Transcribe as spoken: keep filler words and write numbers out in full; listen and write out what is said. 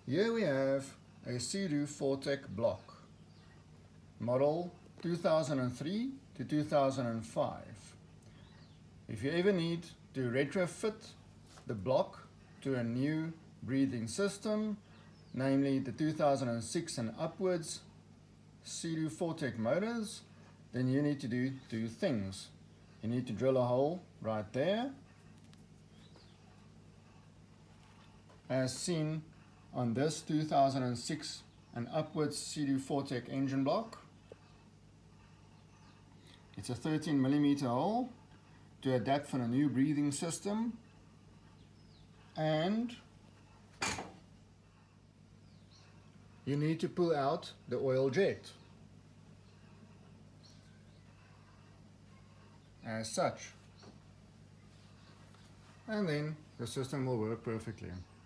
Here we have a Sea-Doo Fortec block, model two thousand three to two thousand five. If you ever need to retrofit the block to a new breathing system, namely the two thousand six and upwards Sea-Doo Fortec motors, then you need to do two things. You need to drill a hole right there, as seen on this two thousand six and upwards Sea-Doo Fortec engine block. It's a thirteen millimeter hole to adapt for a new breathing system, and you need to pull out the oil jet as such, and then the system will work perfectly.